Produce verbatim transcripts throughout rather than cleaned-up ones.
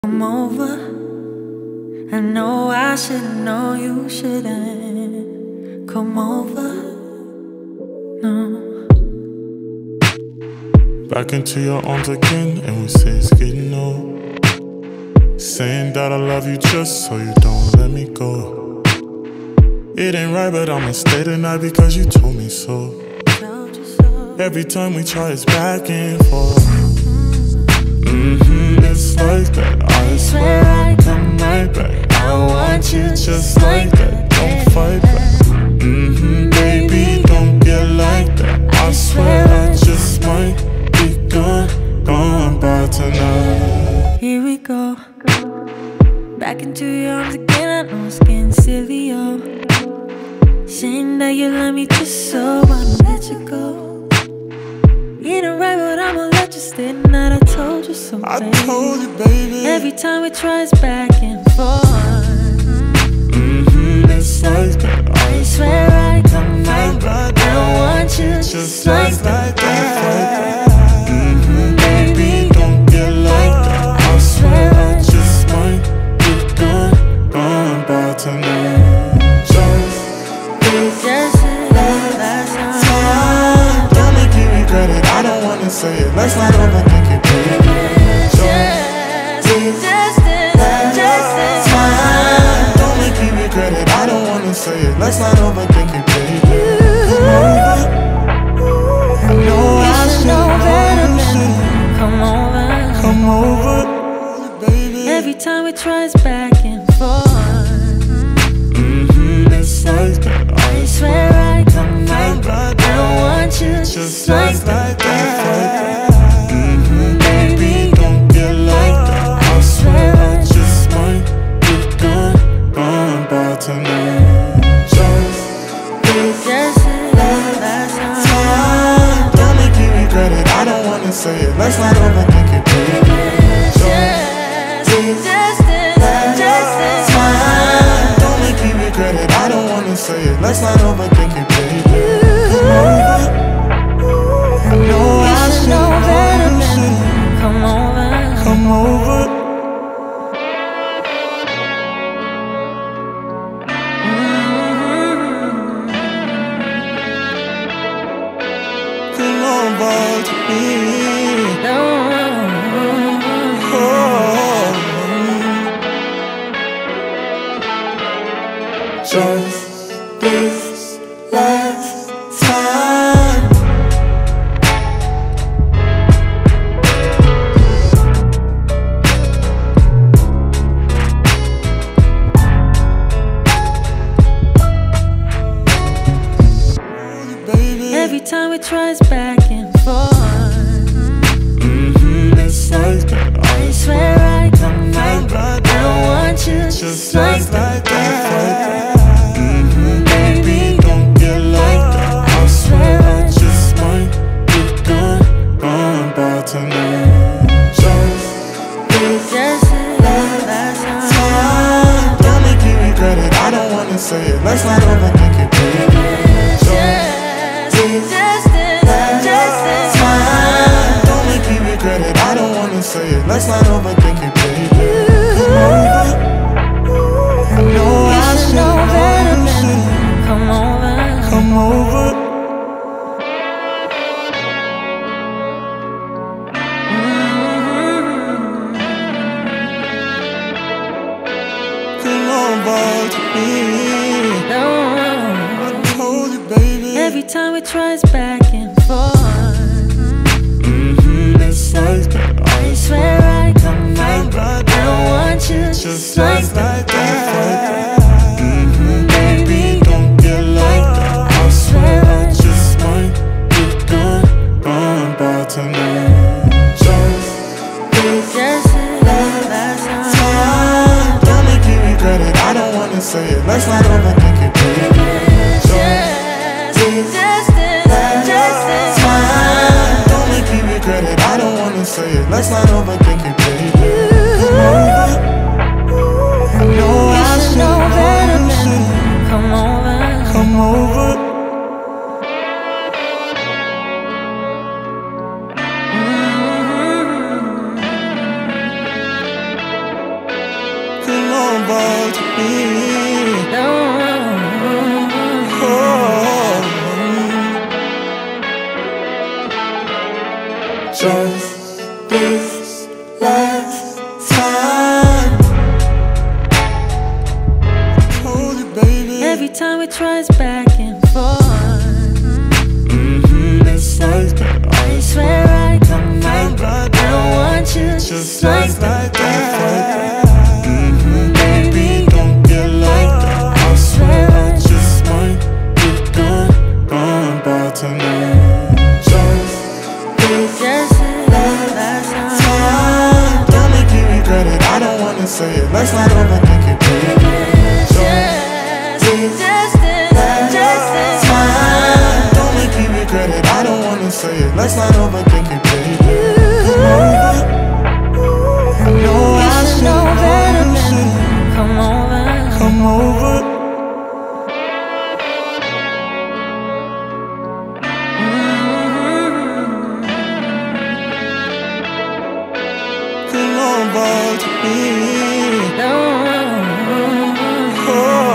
Come over. I know I shouldn't, know you shouldn't. Come over. No. Back into your arms again, and we say it's getting old. Saying that I love you just so you don't let me go. It ain't right, but I'ma stay tonight because you told me so. Every time we try, it's back and forth. Mm-hmm, it's like that. I swear I come right back. I want you just like that. Don't fight back. Mm-hmm, baby, don't get like that. I swear I just might be gone, gone by tonight. Here we go. Back into your arms again. I know it's getting silly, yo. Saying that you love me just so I'ma let you go. It ain't right, but I'ma let you stay tonight. I told you so, I baby. told you, baby. Every time we try, it's back and forth. Mm-hmm, it's like that. I swear I come right back. I want you just, just like that. that. Mm-hmm, baby, don't get like that. I swear I just might be gone, gone by tonight. Just It's just last time. Don't make me regret it. I don't wanna say it. Let's not overthink it, baby. Just, just, just time. Don't make me regret it. I don't wanna say it. Let's not overthink it, baby. Come over. I know I should know you should. Come over. Come over, baby. Every time we try, it's back and forth. Mm-hmm, it's like that. I swear I come right back. I want you just, Just like like that. that. Mm-hmm, baby, don't get like that. I swear I just might be gone, gone by tonight. Just It's just last time. don't make me regret it. I don't wanna say it. Let's not overthink it, baby. Just, just, just time. Don't make me regret it. I don't wanna say it. Let's not overthink it, baby. Come over. I know I You should should know know better you than should. come over. Come over. Come over to me. No. Oh. Just this last time. Baby. Every time we try, it's back and forth. Mm-hmm, it's like that. I swear I come right back. I want you just, Just like like that. that. Mm-hmm, baby, don't get like that. I swear I just might be gone, gone by tonight. Just It's just last time. don't make me regret it. I don't wanna say it. Let's not overthink it, baby. Just, just, just time. Don't make me regret it. I don't wanna say it. Let's not overthink it, baby. Come over. I know You I should should know know better you than should. come over. Come over. Come over to me. No. I told you, baby. Every time we try, it's back and forth. Mm-hmm, it's like that. I swear I come right back. I want you just, Just like like that. that. Mm-hmm, baby, don't get like that. I swear I just might be gone, gone by tonight. Just It's just last time. don't make me regret it. I don't wanna say it. Let's not overthink it, baby. Just, just, just time. Don't make me regret it. I don't wanna say it. Let's not overthink it, baby. Come over. I know You I should should know know better you than should. come over. Come over. Come on, bother me. No. Oh. Just this last time. Told you, baby. Every time we try it's back and forth. Mm-hmm, it's like that. I swear I come right back. I don't want you just like that. Mm-hmm, baby, don't get like that. I swear I just might be gone, gone by tonight. Just this Just last time. Don't make me regret it. I don't wanna say it. Let's not overthink it, baby. Just, just this, just this time. Don't make me regret it. I don't wanna say it. Let's not overthink it, baby. Come over. I know I You should should know better know. than come over. Come over. Come on, bother me. No. Oh.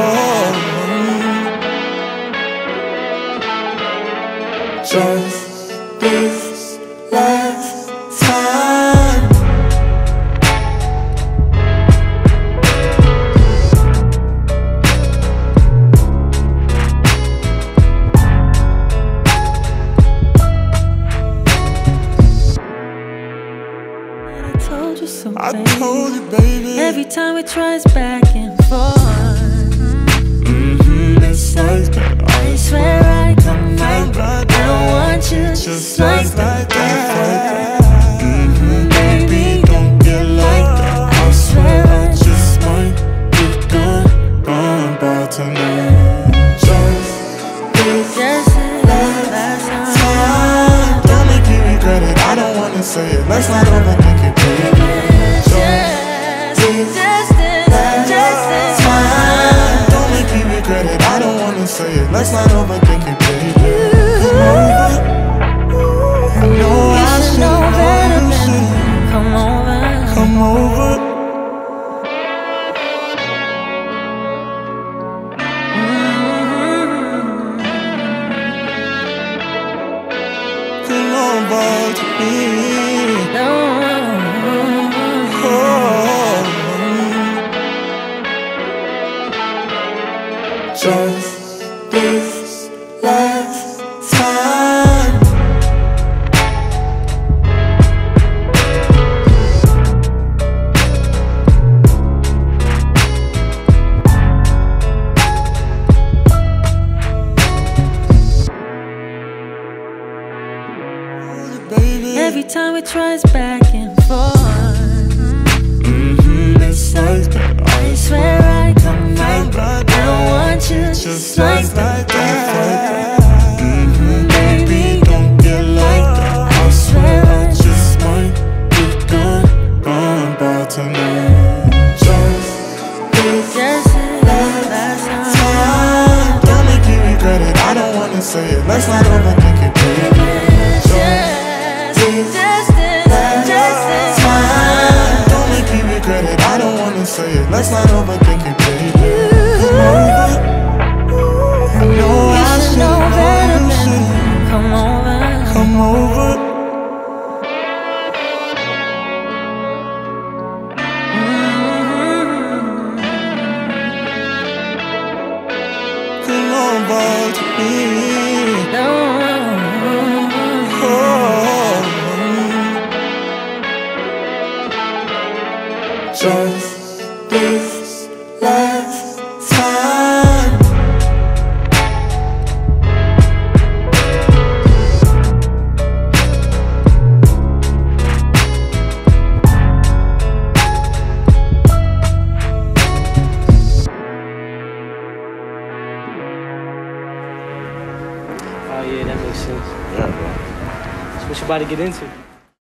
Just this last time. I told you so, I baby. told you, baby. Every time we try it's back and forth. Mm-hmm, it's like that. I swear I come right back. I don't want you just like that. Mm-hmm, baby, don't get like that. I swear I just might be gone, gone by tonight. Just this Just last time. Don't make me regret it. I don't wanna say it. Let's not overthink it, baby. Just, just this, just this time. Don't make me regret it. I don't wanna say it. Let's not overthink it, baby. Come over. I know I You should should know better know. than come over. Come over. Come on, bother me. No. Oh. Just this last time. Baby. Every time we try it's back and forth. Mm-hmm, it's like that. I swear I come right back. I don't want you just like that. Mm-hmm, baby, don't get like that. I swear I just might be gone, gone by tonight. Just this Just last time. Don't make me regret it. I don't wanna say it. Let's not overthink it, baby. Just, just this, just this time. Don't make me regret it. I don't wanna say it. Let's not overthink it, baby. Come over. I know You I should should know better know. than come over. Come over. Come on, bother me. No. Oh. Just this last time. Oh yeah, that makes sense. Yeah, bro. So what you about to get into?